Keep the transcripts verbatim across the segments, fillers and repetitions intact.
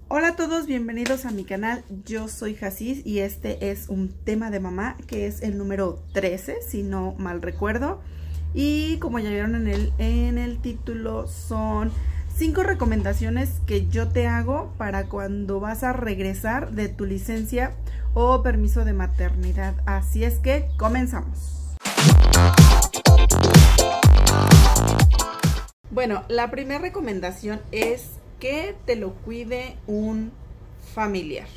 Hola a todos, bienvenidos a mi canal. Yo soy Jacis y este es un tema de mamá que es el número trece, si no mal recuerdo. Y como ya vieron en el, en el título, son cinco recomendaciones que yo te hago para cuando vas a regresar de tu licencia o permiso de maternidad. Así es que comenzamos. Bueno, la primera recomendación es que te lo cuide un familiar.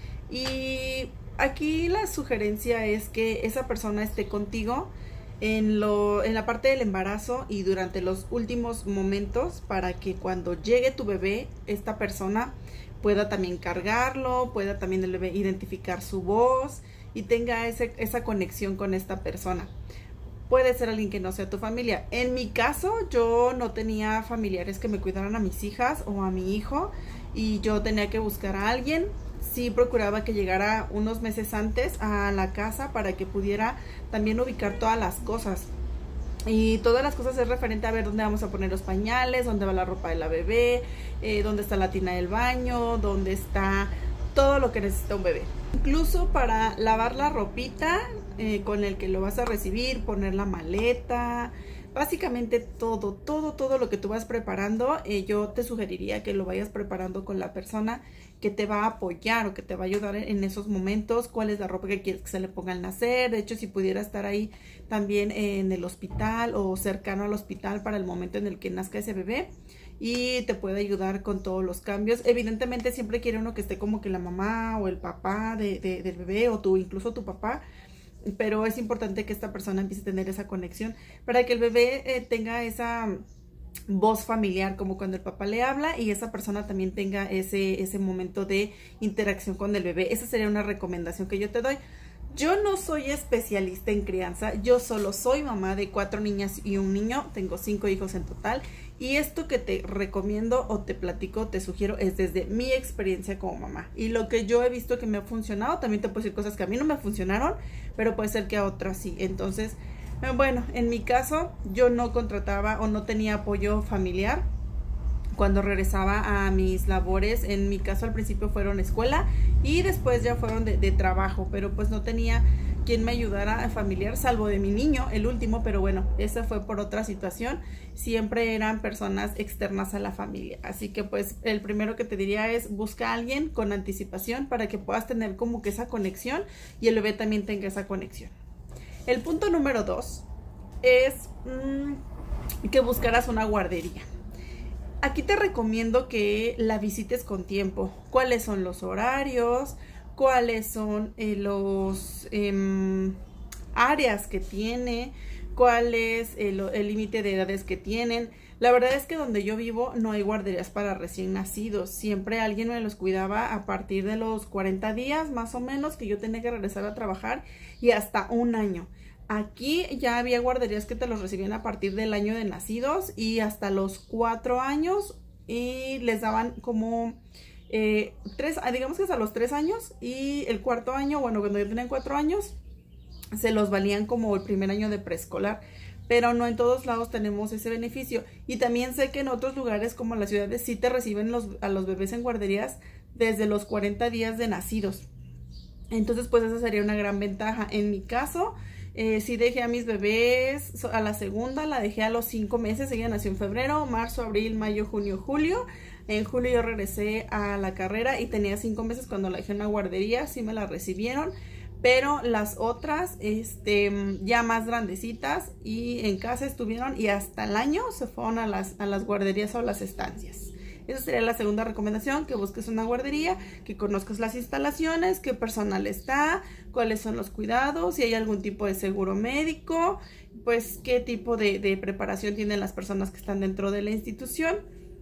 Y aquí la sugerencia es que esa persona esté contigo en, lo, en la parte del embarazo y durante los últimos momentos, para que cuando llegue tu bebé, esta persona pueda también cargarlo, pueda también el bebé identificar su voz y tenga ese, esa conexión con esta persona. Puede ser alguien que no sea tu familia. En mi caso, yo no tenía familiares que me cuidaran a mis hijas o a mi hijo, y yo tenía que buscar a alguien. Sí procuraba que llegara unos meses antes a la casa para que pudiera también ubicar todas las cosas. Y todas las cosas es referente a ver dónde vamos a poner los pañales, dónde va la ropa de la bebé, eh, dónde está la tina del baño, dónde está todo lo que necesita un bebé. Incluso para lavar la ropita eh, con el que lo vas a recibir, poner la maleta, básicamente todo, todo, todo lo que tú vas preparando, eh, yo te sugeriría que lo vayas preparando con la persona que te va a apoyar o que te va a ayudar en, en esos momentos. Cuál es la ropa que quieres que se le ponga al nacer. De hecho, si pudiera estar ahí también en el hospital o cercano al hospital para el momento en el que nazca ese bebé, y te puede ayudar con todos los cambios. Evidentemente siempre quiere uno que esté como que la mamá o el papá de, de, del bebé, o tú, incluso tu papá, pero es importante que esta persona empiece a tener esa conexión para que el bebé eh, tenga esa voz familiar, como cuando el papá le habla, y esa persona también tenga ese, ese momento de interacción con el bebé. Esa sería una recomendación que yo te doy. Yo no soy especialista en crianza, yo solo soy mamá de cuatro niñas y un niño, tengo cinco hijos en total, y esto que te recomiendo o te platico, te sugiero, es desde mi experiencia como mamá y lo que yo he visto que me ha funcionado. También te puedo decir cosas que a mí no me funcionaron, pero puede ser que a otras sí. Entonces, bueno, en mi caso yo no contrataba o no tenía apoyo familiar cuando regresaba a mis labores. En mi caso al principio fueron escuela y después ya fueron de, de trabajo, pero pues no tenía quien me ayudara a familiar, salvo de mi niño, el último, pero bueno, esa fue por otra situación. Siempre eran personas externas a la familia, así que pues el primero que te diría es busca a alguien con anticipación para que puedas tener como que esa conexión y el bebé también tenga esa conexión. El punto número dos es mmm, que buscaras una guardería. Aquí te recomiendo que la visites con tiempo. ¿Cuáles son los horarios? ¿Cuáles son eh, los eh, áreas que tiene? ¿Cuál es el límite de edades que tienen? La verdad es que donde yo vivo no hay guarderías para recién nacidos. Siempre alguien me los cuidaba a partir de los cuarenta días más o menos que yo tenía que regresar a trabajar, y hasta un año. Aquí ya había guarderías que te los recibían a partir del año de nacidos y hasta los cuatro años, y les daban como eh, tres, digamos que hasta los tres años, y el cuarto año, bueno, cuando yo tenía cuatro años, se los valían como el primer año de preescolar, pero no en todos lados tenemos ese beneficio. Y también sé que en otros lugares como las ciudades sí te reciben los, a los bebés en guarderías desde los cuarenta días de nacidos. Entonces pues esa sería una gran ventaja. En mi caso, Eh, sí dejé a mis bebés, a la segunda la dejé a los cinco meses, ella nació en febrero, marzo, abril, mayo, junio, julio. En julio yo regresé a la carrera y tenía cinco meses cuando la dejé en una guardería, sí me la recibieron, pero las otras este, ya más grandecitas y en casa estuvieron, y hasta el año se fueron a las, a las guarderías o las estancias. Esa sería la segunda recomendación, que busques una guardería, que conozcas las instalaciones, qué personal está, cuáles son los cuidados, si hay algún tipo de seguro médico, pues qué tipo de, de preparación tienen las personas que están dentro de la institución.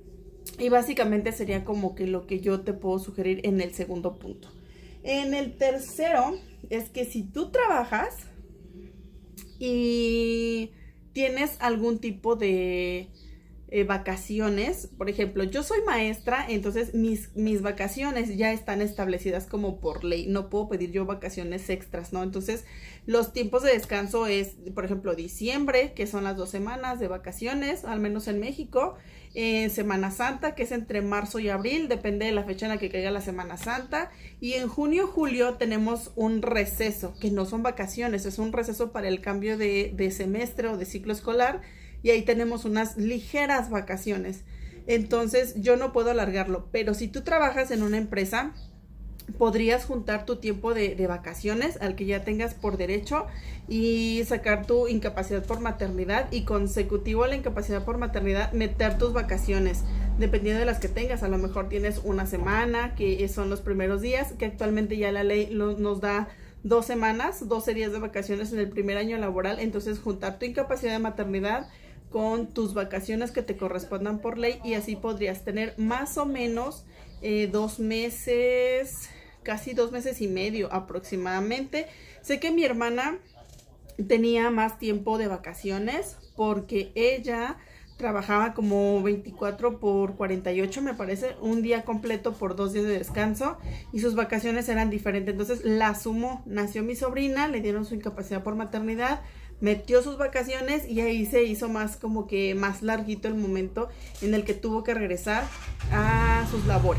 Y básicamente sería como que lo que yo te puedo sugerir en el segundo punto. En el tercero es que si tú trabajas y tienes algún tipo de eh, vacaciones. Por ejemplo, yo soy maestra, entonces mis, mis vacaciones ya están establecidas como por ley. No puedo pedir yo vacaciones extras, ¿no? Entonces, los tiempos de descanso es, por ejemplo, diciembre, que son las dos semanas de vacaciones, al menos en México. En Semana Santa, que es entre marzo y abril, depende de la fecha en la que caiga la Semana Santa. Y en junio, julio tenemos un receso, que no son vacaciones, es un receso para el cambio de, de semestre o de ciclo escolar. Y ahí tenemos unas ligeras vacaciones. Entonces yo no puedo alargarlo, pero si tú trabajas en una empresa, podrías juntar tu tiempo de, de vacaciones al que ya tengas por derecho y sacar tu incapacidad por maternidad, y consecutivo a la incapacidad por maternidad meter tus vacaciones dependiendo de las que tengas. A lo mejor tienes una semana, que son los primeros días, que actualmente ya la ley lo, nos da dos semanas, doce días de vacaciones en el primer año laboral. Entonces juntar tu incapacidad de maternidad con tus vacaciones que te correspondan por ley, y así podrías tener más o menos eh, dos meses, casi dos meses y medio aproximadamente. Sé que mi hermana tenía más tiempo de vacaciones porque ella trabajaba como veinticuatro por cuarenta y ocho, me parece, un día completo por dos días de descanso, y sus vacaciones eran diferentes. Entonces la sumó, nació mi sobrina, le dieron su incapacidad por maternidad, metió sus vacaciones, y ahí se hizo más como que más larguito el momento en el que tuvo que regresar a sus labores.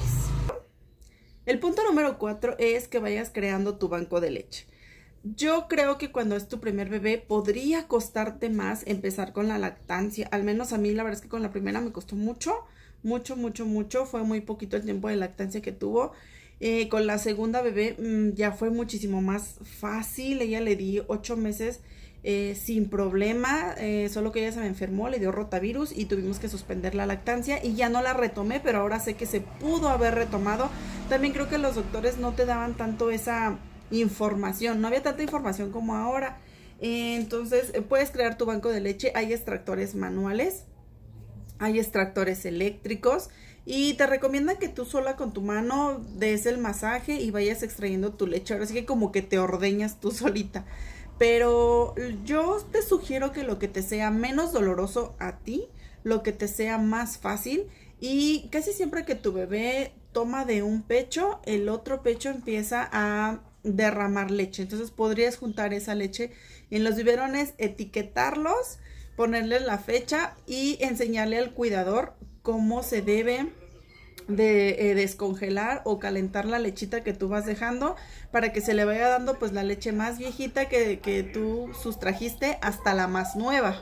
El punto número cuatro es que vayas creando tu banco de leche. Yo creo que cuando es tu primer bebé podría costarte más empezar con la lactancia. Al menos a mí la verdad es que con la primera me costó mucho, mucho, mucho, mucho. Fue muy poquito el tiempo de lactancia que tuvo. Eh, con la segunda bebé mmm, ya fue muchísimo más fácil. Ella le di ocho meses eh, sin problema, eh, solo que ella se me enfermó, le dio rotavirus y tuvimos que suspender la lactancia y ya no la retomé, pero ahora sé que se pudo haber retomado. También creo que los doctores no te daban tanto esa información, no había tanta información como ahora. Eh, entonces eh, puedes crear tu banco de leche. Hay extractores manuales, hay extractores eléctricos, y te recomiendan que tú sola con tu mano des el masaje y vayas extrayendo tu leche. Ahora sí que como que te ordeñas tú solita, pero yo te sugiero que lo que te sea menos doloroso a ti, lo que te sea más fácil. Y casi siempre que tu bebé toma de un pecho, el otro pecho empieza a derramar leche. Entonces podrías juntar esa leche en los biberones, etiquetarlos, ponerles la fecha y enseñarle al cuidador cómo se debe de eh, descongelar o calentar la lechita que tú vas dejando, para que se le vaya dando pues la leche más viejita que, que tú sustrajiste hasta la más nueva.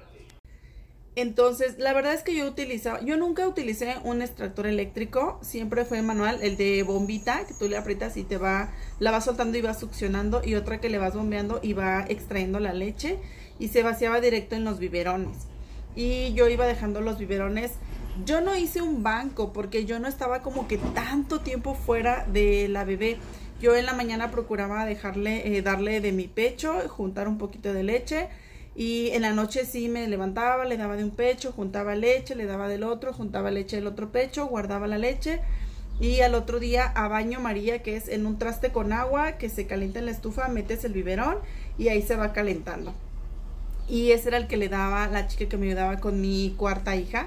Entonces, la verdad es que yo utilizaba, yo nunca utilicé un extractor eléctrico, siempre fue manual, el de bombita, que tú le aprietas y te va, la vas soltando y va succionando, y otra que le vas bombeando y va extrayendo la leche, y se vaciaba directo en los biberones. Y yo iba dejando los biberones. Yo no hice un banco porque yo no estaba como que tanto tiempo fuera de la bebé. Yo en la mañana procuraba dejarle, eh, darle de mi pecho, juntar un poquito de leche. Y en la noche sí me levantaba, le daba de un pecho, juntaba leche, le daba del otro, juntaba leche del otro pecho, guardaba la leche. Y al otro día a baño María, que es en un traste con agua que se calienta en la estufa, metes el biberón y ahí se va calentando. Y ese era el que le daba la chica que me ayudaba con mi cuarta hija.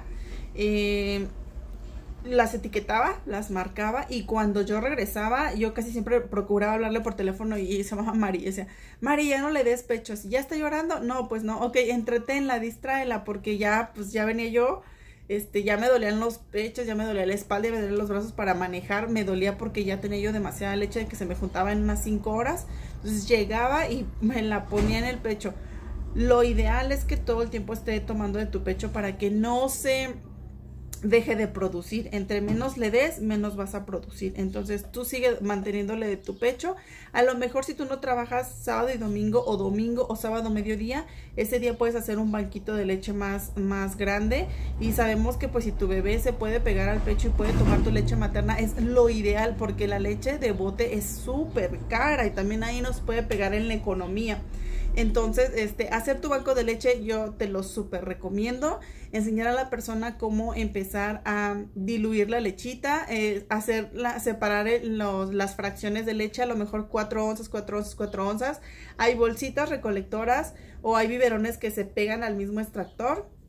Eh, las etiquetaba, las marcaba, y cuando yo regresaba, yo casi siempre procuraba hablarle por teléfono, y se llamaba María, y decía, María, no le des pecho, si ya está llorando, no, pues no, ok, entreténla, distráela, porque ya, pues ya venía yo, este, ya me dolían los pechos, ya me dolía la espalda, y me dolían los brazos para manejar, me dolía porque ya tenía yo demasiada leche que se me juntaba en unas cinco horas, entonces llegaba y me la ponía en el pecho. Lo ideal es que todo el tiempo esté tomando de tu pecho para que no se deje de producir. Entre menos le des, menos vas a producir. Entonces tú sigue manteniéndole de tu pecho. A lo mejor si tú no trabajas sábado y domingo, o domingo o sábado mediodía, ese día puedes hacer un banquito de leche más, más grande. Y sabemos que pues si tu bebé se puede pegar al pecho y puede tomar tu leche materna, es lo ideal, porque la leche de bote es súper cara y también ahí nos puede pegar en la economía. Entonces, este, hacer tu banco de leche yo te lo súper recomiendo. Enseñar a la persona cómo empezar a diluir la lechita, eh, hacerla, separar los, las fracciones de leche, a lo mejor cuatro onzas, cuatro onzas, cuatro onzas. Hay bolsitas recolectoras o hay biberones que se pegan al mismo extractor.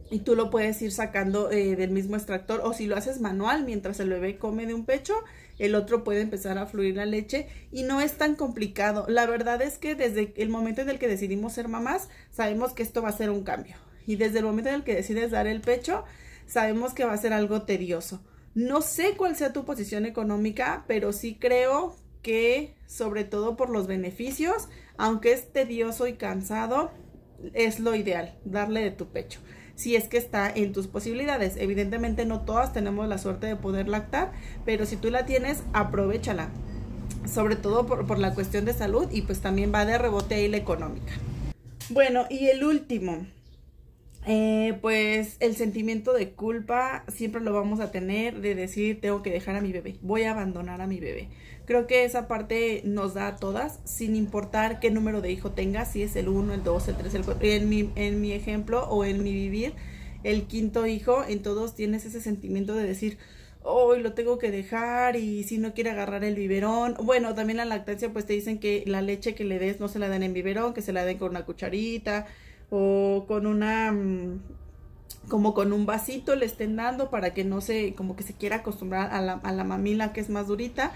y tú lo puedes ir sacando eh, del mismo extractor, o si lo haces manual, mientras el bebé come de un pecho, el otro puede empezar a fluir la leche y no es tan complicado. La verdad es que desde el momento en el que decidimos ser mamás, sabemos que esto va a ser un cambio, y desde el momento en el que decides dar el pecho, sabemos que va a ser algo tedioso. No sé cuál sea tu posición económica, pero sí creo que, sobre todo por los beneficios, aunque es tedioso y cansado, es lo ideal, darle de tu pecho, si es que está en tus posibilidades. Evidentemente no todas tenemos la suerte de poder lactar, pero si tú la tienes, aprovéchala, sobre todo por, por la cuestión de salud, y pues también va de rebote ahí la económica. Bueno, y el último, eh, pues el sentimiento de culpa siempre lo vamos a tener, de decir tengo que dejar a mi bebé, voy a abandonar a mi bebé. Creo que esa parte nos da a todas, sin importar qué número de hijo tengas, si es el uno, el dos, el tres, el cuatro. En mi, en mi ejemplo o en mi vivir, el quinto hijo, en todos tienes ese sentimiento de decir, hoy oh, lo tengo que dejar, y si no quiere agarrar el biberón. Bueno, también la lactancia, pues te dicen que la leche que le des no se la den en biberón, que se la den con una cucharita o con una... como con un vasito le estén dando, para que no se, como que se quiera acostumbrar a la, a la mamila, que es más durita.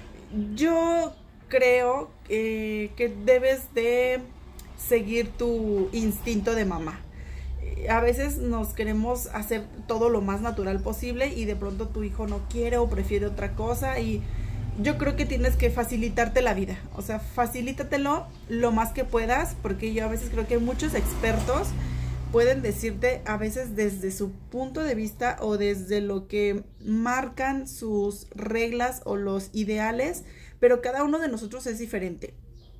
Yo creo eh, que debes de seguir tu instinto de mamá. A veces nos queremos hacer todo lo más natural posible y de pronto tu hijo no quiere o prefiere otra cosa, y yo creo que tienes que facilitarte la vida. O sea, facilítatelo lo más que puedas, porque yo a veces creo que muchos expertos pueden decirte, a veces desde su punto de vista o desde lo que marcan sus reglas o los ideales, pero cada uno de nosotros es diferente.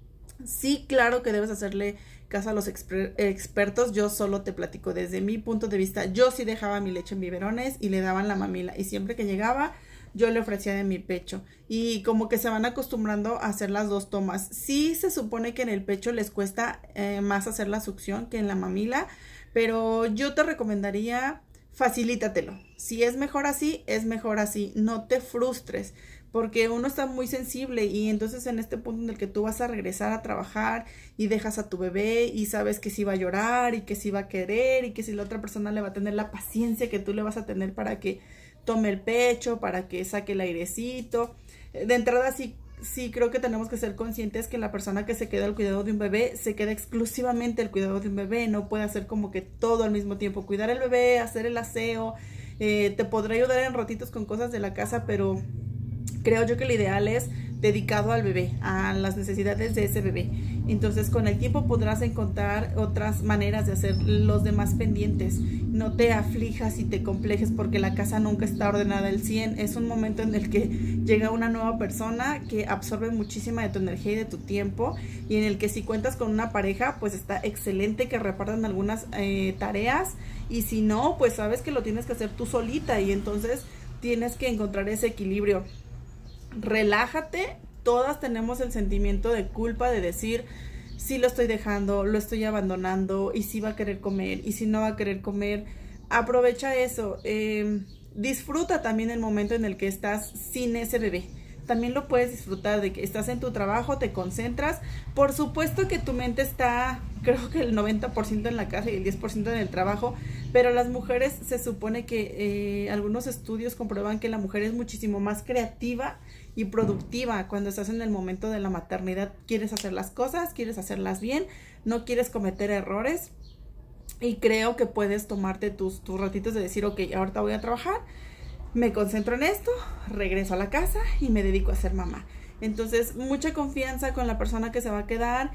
Sí, claro que debes hacerle caso a los exper expertos. Yo solo te platico desde mi punto de vista. Yo sí dejaba mi leche en biberones y le daban la mamila, y siempre que llegaba yo le ofrecía de mi pecho, y como que se van acostumbrando a hacer las dos tomas. Sí se supone que en el pecho les cuesta eh, más hacer la succión que en la mamila, pero yo te recomendaría facilítatelo. Si es mejor así, es mejor así. No te frustres, porque uno está muy sensible, y entonces en este punto en el que tú vas a regresar a trabajar y dejas a tu bebé y sabes que sí va a llorar y que sí va a querer, y que si la otra persona le va a tener la paciencia que tú le vas a tener para que tome el pecho, para que saque el airecito. De entrada sí Sí, creo que tenemos que ser conscientes que la persona que se queda al cuidado de un bebé se queda exclusivamente al cuidado de un bebé. No puede hacer como que todo al mismo tiempo, cuidar el bebé, hacer el aseo, eh, te podrá ayudar en ratitos con cosas de la casa, pero creo yo que lo ideal es dedicado al bebé, a las necesidades de ese bebé. Entonces con el tiempo podrás encontrar otras maneras de hacer los demás pendientes. No te aflijas y te complejes porque la casa nunca está ordenada al cien. Es un momento en el que llega una nueva persona que absorbe muchísima de tu energía y de tu tiempo, y en el que si cuentas con una pareja, pues está excelente que repartan algunas eh, tareas, y si no, pues sabes que lo tienes que hacer tú solita, y entonces tienes que encontrar ese equilibrio. Relájate. Todas tenemos el sentimiento de culpa de decir, si lo estoy dejando, lo estoy abandonando, y si va a querer comer, y si no va a querer comer. Aprovecha eso. Eh, disfruta también el momento en el que estás sin ese bebé. También lo puedes disfrutar de que estás en tu trabajo, te concentras. Por supuesto que tu mente está, creo que el noventa por ciento en la casa y el diez por ciento en el trabajo, pero las mujeres, se supone que eh, algunos estudios comprueban que la mujer es muchísimo más creativa y productiva cuando estás en el momento de la maternidad. Quieres hacer las cosas, quieres hacerlas bien, no quieres cometer errores, y creo que puedes tomarte tus, tus ratitos de decir, ok, ahorita voy a trabajar, me concentro en esto, regreso a la casa y me dedico a ser mamá. Entonces, mucha confianza con la persona que se va a quedar,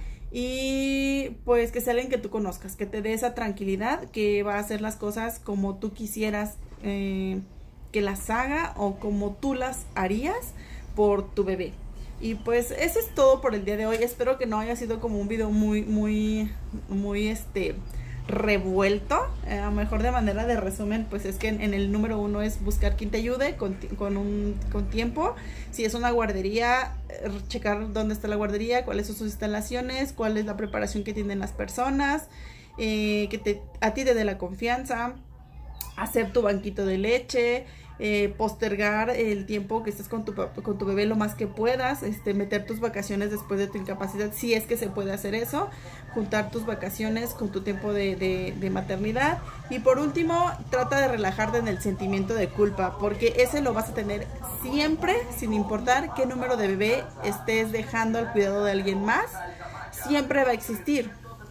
y pues que sea alguien que tú conozcas, que te dé esa tranquilidad, que va a hacer las cosas como tú quisieras eh, que las haga, o como tú las harías por tu bebé. Y pues eso es todo por el día de hoy. Espero que no haya sido como un video muy, muy, muy este... revuelto. Eh, a lo mejor de manera de resumen, pues es que en, en el número uno es buscar quien te ayude con, con, un, con tiempo. Si es una guardería, eh, checar dónde está la guardería, cuáles son sus instalaciones, cuál es la preparación que tienen las personas, eh, que te, a ti te dé la confianza. Hacer tu banquito de leche, eh, postergar el tiempo que estés con tu, con tu bebé lo más que puedas, este, meter tus vacaciones después de tu incapacidad, si es que se puede hacer eso, juntar tus vacaciones con tu tiempo de, de, de maternidad. Y por último, trata de relajarte en el sentimiento de culpa, porque ese lo vas a tener siempre, sin importar qué número de bebé estés dejando al cuidado de alguien más, siempre va a existir.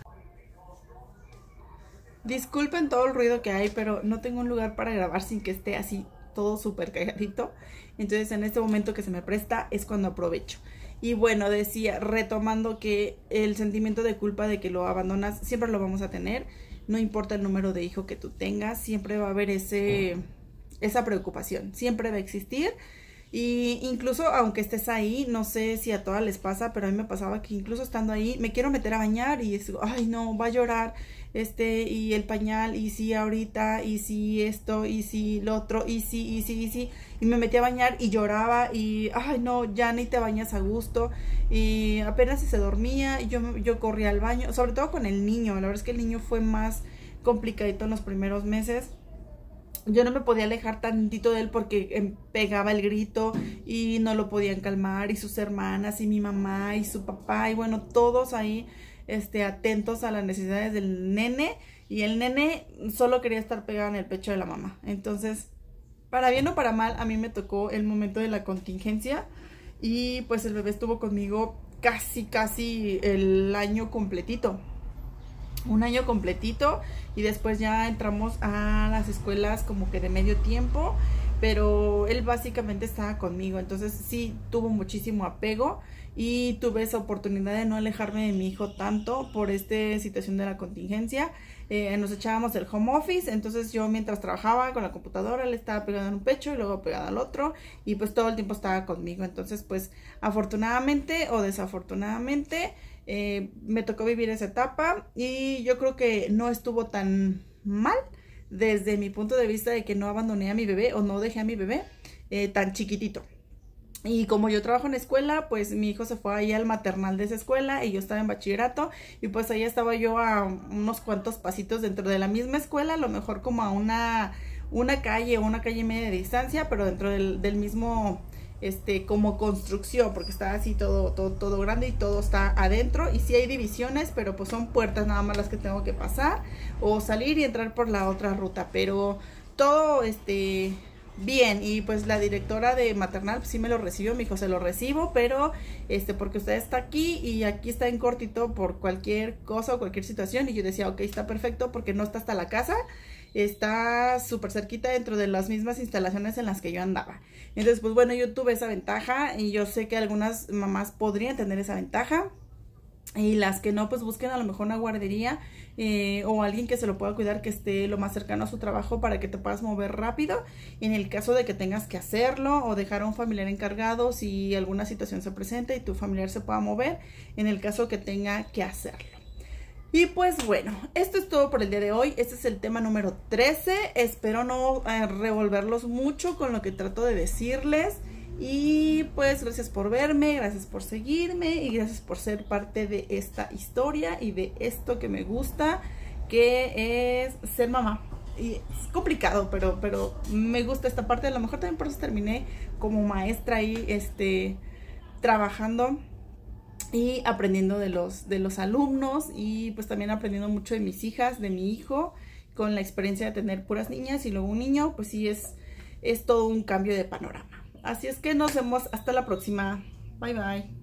Disculpen todo el ruido que hay, pero no tengo un lugar para grabar sin que esté así todo súper calladito. Entonces en este momento que se me presta es cuando aprovecho. Y bueno, decía, retomando que el sentimiento de culpa de que lo abandonas siempre lo vamos a tener. No importa el número de hijo que tú tengas, siempre va a haber ese, esa preocupación. Siempre va a existir. Y incluso aunque estés ahí, no sé si a todas les pasa, pero a mí me pasaba que incluso estando ahí, me quiero meter a bañar y es, ay no, va a llorar, este, y el pañal, y si ahorita, y si esto, y si lo otro, y si, y si, y si, y me metí a bañar y lloraba, y ay no, ya ni te bañas a gusto, y apenas si se dormía, y yo, yo corría al baño, sobre todo con el niño. La verdad es que el niño fue más complicadito en los primeros meses. Yo no me podía alejar tantito de él porque pegaba el grito y no lo podían calmar, y sus hermanas y mi mamá y su papá y bueno, todos ahí este, atentos a las necesidades del nene, y el nene solo quería estar pegado en el pecho de la mamá. Entonces, para bien o para mal, a mí me tocó el momento de la contingencia y pues el bebé estuvo conmigo casi, casi el año completito. Un año completito, y después ya entramos a las escuelas como que de medio tiempo, pero él básicamente estaba conmigo. Entonces sí tuvo muchísimo apego y tuve esa oportunidad de no alejarme de mi hijo tanto por esta situación de la contingencia. Eh, nos echábamos el home office, entonces yo mientras trabajaba con la computadora, él estaba pegado en un pecho y luego pegado al otro, y pues todo el tiempo estaba conmigo. Entonces pues afortunadamente o desafortunadamente Eh, me tocó vivir esa etapa, y yo creo que no estuvo tan mal desde mi punto de vista de que no abandoné a mi bebé o no dejé a mi bebé eh, tan chiquitito. Y como yo trabajo en escuela, pues mi hijo se fue ahí al maternal de esa escuela y yo estaba en bachillerato, y pues ahí estaba yo a unos cuantos pasitos dentro de la misma escuela, a lo mejor como a una, una calle o una calle y media de distancia, pero dentro del, del mismo este como construcción, porque está así todo, todo, todo grande y todo está adentro, y sí hay divisiones, pero pues son puertas nada más las que tengo que pasar o salir y entrar por la otra ruta, pero todo este bien. Y pues la directora de maternal pues sí me lo recibió, me dijo se lo recibo, pero este porque usted está aquí y aquí está en cortito por cualquier cosa o cualquier situación. Y yo decía ok, está perfecto porque no está hasta la casa, está súper cerquita dentro de las mismas instalaciones en las que yo andaba. Entonces pues bueno, yo tuve esa ventaja, y yo sé que algunas mamás podrían tener esa ventaja, y las que no, pues busquen a lo mejor una guardería eh, o alguien que se lo pueda cuidar, que esté lo más cercano a su trabajo para que te puedas mover rápido en el caso de que tengas que hacerlo, o dejar a un familiar encargado si alguna situación se presenta y tu familiar se pueda mover en el caso que tenga que hacerlo. Y pues bueno, esto es todo por el día de hoy. Este es el tema número trece. Espero no eh, revolverlos mucho con lo que trato de decirles. Y pues gracias por verme, gracias por seguirme y gracias por ser parte de esta historia y de esto que me gusta, que es ser mamá. Y es complicado, pero, pero me gusta esta parte. A lo mejor también por eso terminé como maestra ahí este, trabajando y aprendiendo de los, de los alumnos, y pues también aprendiendo mucho de mis hijas, de mi hijo, con la experiencia de tener puras niñas y luego un niño. Pues sí es, es todo un cambio de panorama. Así es que nos vemos hasta la próxima. Bye bye.